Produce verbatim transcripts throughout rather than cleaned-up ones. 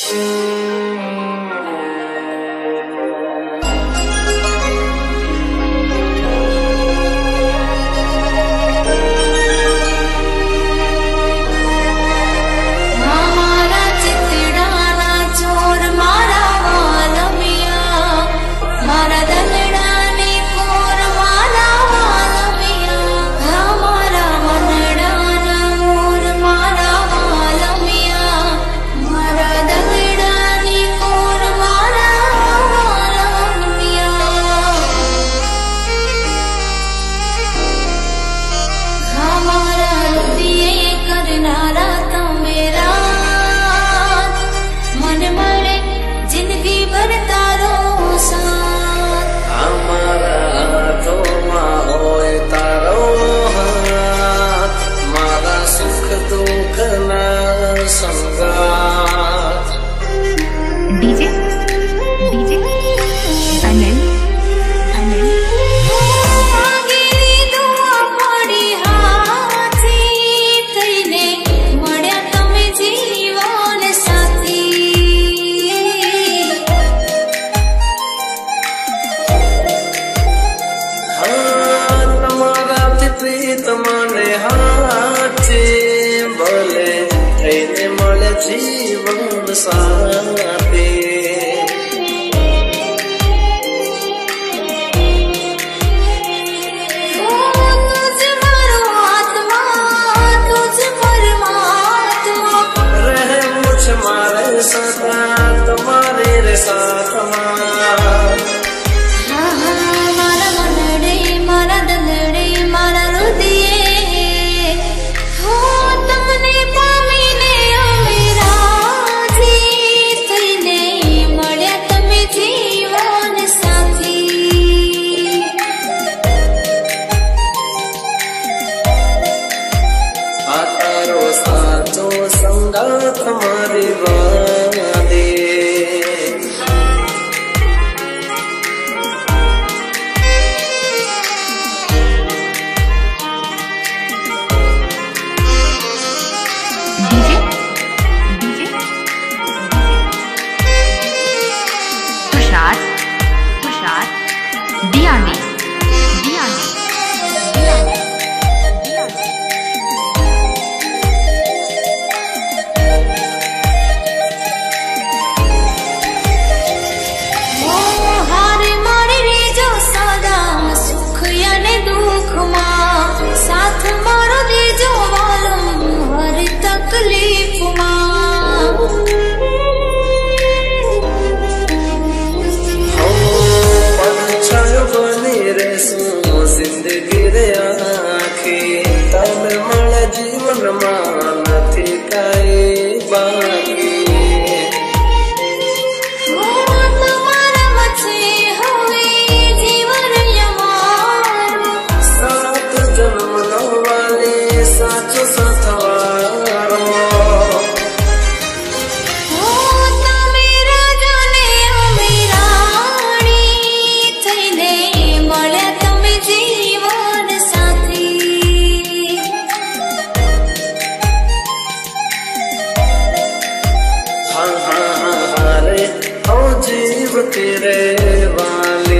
DJ DJ Anil Anil आगे दुआ पड़ी हाथी तैने मड्या तमे जीवन साथी हाँ तमारा प्रीत माने हाथी बोले तैने मड्या जीवन साथी तुम्हारे रे साथ मारा मनडे मारा दंगड़े मारा रुदिए हो तमने पामीने मेरा जी तैने मड्या तमे जीवन साथी आ तारो साचो संगात मारी वादे डीजे डीजे तुषार तुषार दियानी दियानी दियानी दियानी हारे मारे रे जो सदा सुख याने दुख मां साथ मारो दे जो वालम हर तकलीफ मां पंछायो बनी रे सो जिंदगी रे आखी तम मळ जीवन मां नथी काई बाकी जीव तेरे वाले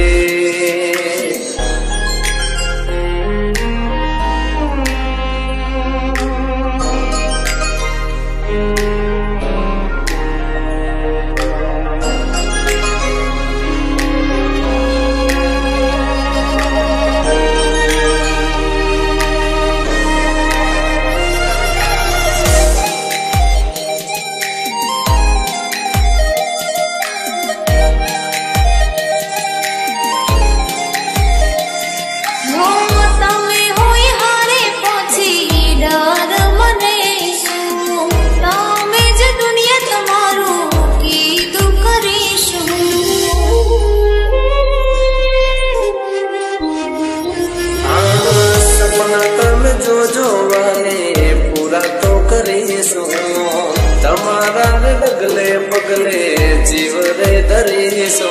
जो जो वाले पूरा तो करीसो तमारा रे डगले पगले जीव रे धरीसो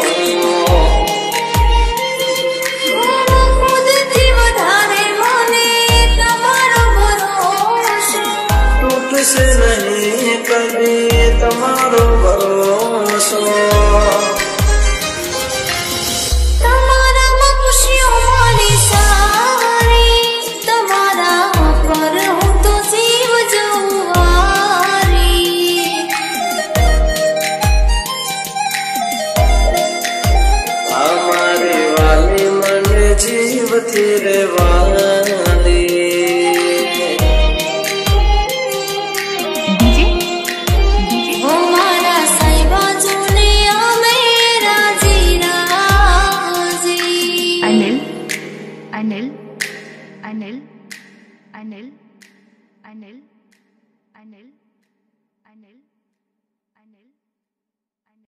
खुद जीव धारे माने तमारो भरोसा टूट से नहीं कभी तमारो भरोसा। वाली। डीजे डीजे ओ मारा साईबा जुनिया मेरा जीरा जी। अनिल अनिल अनिल अनिल अनिल अनिल अनिल